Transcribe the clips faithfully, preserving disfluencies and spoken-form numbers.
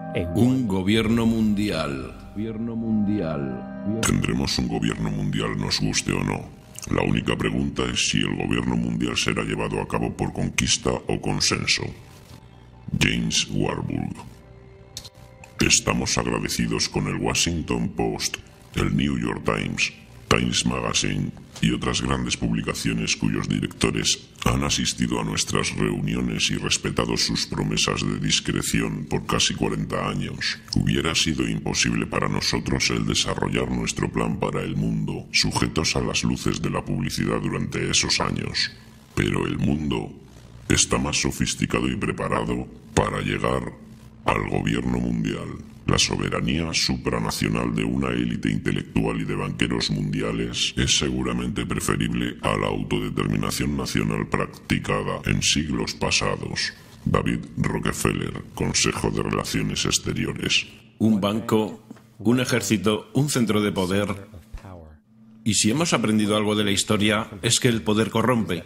Un gobierno mundial. Tendremos un gobierno mundial, nos guste o no. La única pregunta es si el gobierno mundial será llevado a cabo por conquista o consenso. James Warburg. Estamos agradecidos con el Washington Post, el New York Times, Times Magazine y otras grandes publicaciones cuyos directores han asistido a nuestras reuniones y respetado sus promesas de discreción por casi cuarenta años. Hubiera sido imposible para nosotros el desarrollar nuestro plan para el mundo, sujetos a las luces de la publicidad durante esos años. Pero el mundo está más sofisticado y preparado para llegar al gobierno mundial. La soberanía supranacional de una élite intelectual y de banqueros mundiales es seguramente preferible a la autodeterminación nacional practicada en siglos pasados. David Rockefeller, Consejo de Relaciones Exteriores. Un banco, un ejército, un centro de poder. Y si hemos aprendido algo de la historia, es que el poder corrompe.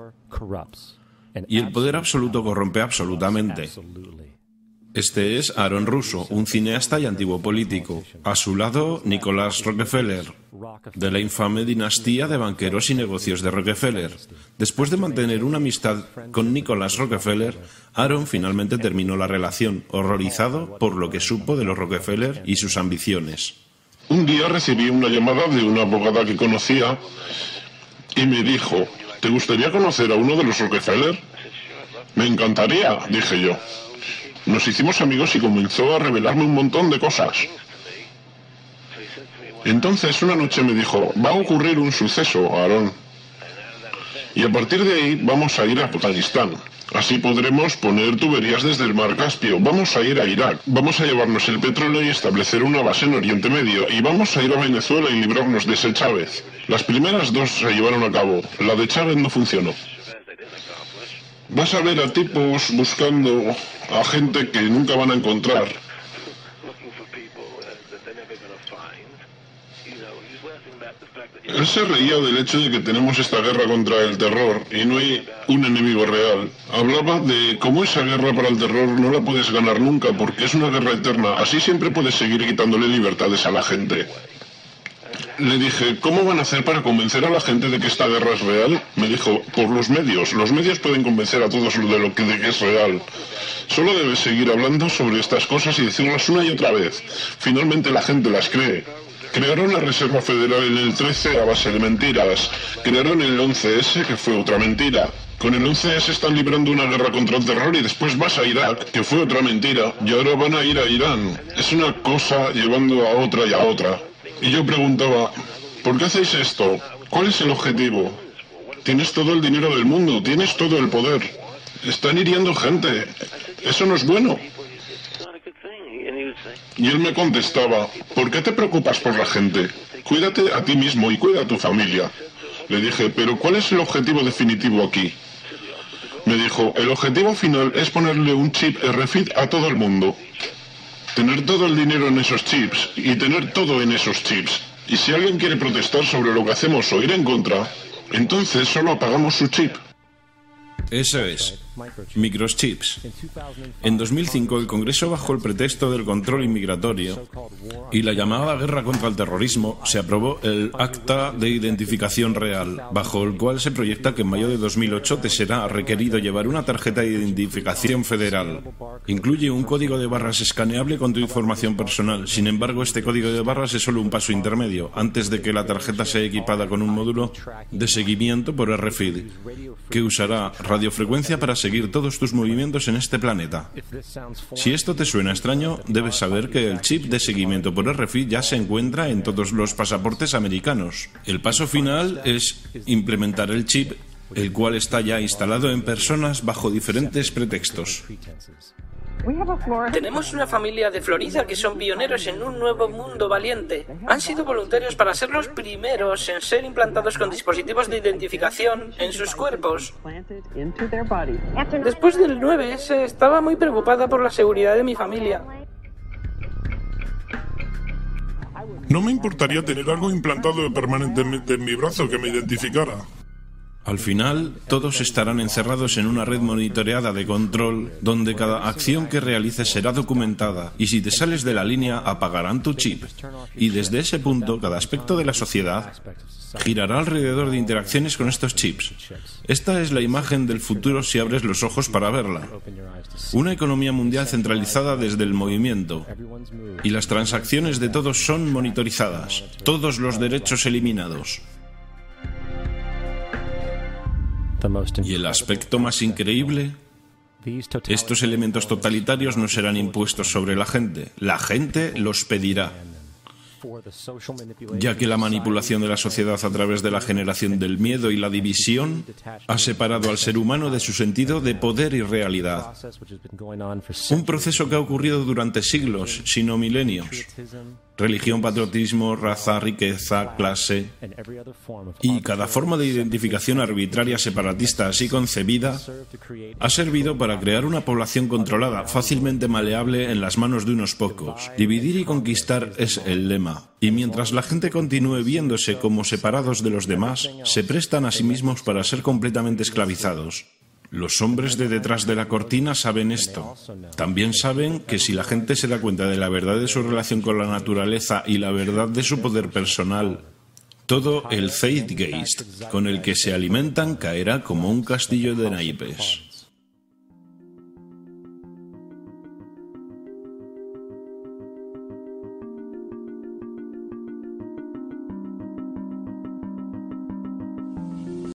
Y el poder absoluto corrompe absolutamente. Este es Aaron Russo, un cineasta y antiguo político. A su lado, Nicholas Rockefeller, de la infame dinastía de banqueros y negocios de Rockefeller. Después de mantener una amistad con Nicholas Rockefeller, Aaron finalmente terminó la relación, horrorizado por lo que supo de los Rockefeller y sus ambiciones. Un día recibí una llamada de una abogada que conocía y me dijo: ¿te gustaría conocer a uno de los Rockefeller? Me encantaría, dije yo. Nos hicimos amigos y comenzó a revelarme un montón de cosas. Entonces una noche me dijo: va a ocurrir un suceso, Aaron. Y a partir de ahí vamos a ir a Afganistán. Así podremos poner tuberías desde el mar Caspio. Vamos a ir a Irak. Vamos a llevarnos el petróleo y establecer una base en Oriente Medio. Y vamos a ir a Venezuela y librarnos de ese Chávez. Las primeras dos se llevaron a cabo. La de Chávez no funcionó. Vas a ver a tipos buscando a gente que nunca van a encontrar. Él se reía del hecho de que tenemos esta guerra contra el terror y no hay un enemigo real. Hablaba de cómo esa guerra para el terror no la puedes ganar nunca porque es una guerra eterna. Así siempre puedes seguir quitándole libertades a la gente. Le dije: ¿cómo van a hacer para convencer a la gente de que esta guerra es real? Me dijo: por los medios. Los medios pueden convencer a todos de lo que, de que es real. Solo debes seguir hablando sobre estas cosas y decirlas una y otra vez. Finalmente la gente las cree. Crearon la Reserva Federal en el trece a base de mentiras. Crearon el once ese, que fue otra mentira. Con el once ese están librando una guerra contra el terror y después vas a Irak, que fue otra mentira. Y ahora van a ir a Irán. Es una cosa llevando a otra y a otra. Y yo preguntaba: ¿por qué hacéis esto? ¿Cuál es el objetivo? Tienes todo el dinero del mundo, tienes todo el poder. Están hiriendo gente. Eso no es bueno. Y él me contestaba: ¿por qué te preocupas por la gente? Cuídate a ti mismo y cuida a tu familia. Le dije: ¿pero cuál es el objetivo definitivo aquí? Me dijo: el objetivo final es ponerle un chip R F I D a todo el mundo. Tener todo el dinero en esos chips y tener todo en esos chips. Y si alguien quiere protestar sobre lo que hacemos o ir en contra, entonces solo apagamos su chip. Eso es, microchips. En dos mil cinco el Congreso, bajo el pretexto del control inmigratorio y la llamada guerra contra el terrorismo, se aprobó el Acta de Identificación Real, bajo el cual se proyecta que en mayo de dos mil ocho te será requerido llevar una tarjeta de identificación federal. Incluye un código de barras escaneable con tu información personal. Sin embargo, este código de barras es solo un paso intermedio, antes de que la tarjeta sea equipada con un módulo de seguimiento por R F I D, que usará radiofrecuencia para seguir todos tus movimientos en este planeta. Si esto te suena extraño, debes saber que el chip de seguimiento por R F I D ya se encuentra en todos los pasaportes americanos. El paso final es implementar el chip, el cual está ya instalado en personas bajo diferentes pretextos. Tenemos una familia de Florida que son pioneros en un nuevo mundo valiente. Han sido voluntarios para ser los primeros en ser implantados con dispositivos de identificación en sus cuerpos. Después del nueve ese estaba muy preocupada por la seguridad de mi familia. No me importaría tener algo implantado permanentemente en mi brazo que me identificara. Al final, todos estarán encerrados en una red monitoreada de control donde cada acción que realices será documentada y si te sales de la línea apagarán tu chip. Y desde ese punto, cada aspecto de la sociedad girará alrededor de interacciones con estos chips. Esta es la imagen del futuro si abres los ojos para verla. Una economía mundial centralizada desde el movimiento. Y las transacciones de todos son monitorizadas. Todos los derechos eliminados. Y el aspecto más increíble, estos elementos totalitarios no serán impuestos sobre la gente, la gente los pedirá, ya que la manipulación de la sociedad a través de la generación del miedo y la división ha separado al ser humano de su sentido de poder y realidad. Un proceso que ha ocurrido durante siglos, sino milenios. Religión, patriotismo, raza, riqueza, clase y cada forma de identificación arbitraria separatista así concebida ha servido para crear una población controlada, fácilmente maleable en las manos de unos pocos. Dividir y conquistar es el lema. Y mientras la gente continúe viéndose como separados de los demás, se prestan a sí mismos para ser completamente esclavizados. Los hombres de detrás de la cortina saben esto. También saben que si la gente se da cuenta de la verdad de su relación con la naturaleza y la verdad de su poder personal, todo el zeitgeist con el que se alimentan caerá como un castillo de naipes.